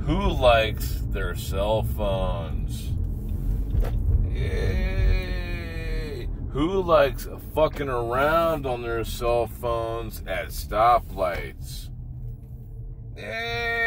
Who likes their cell phones? Yay! Who likes fucking around on their cell phones at stoplights? Yay!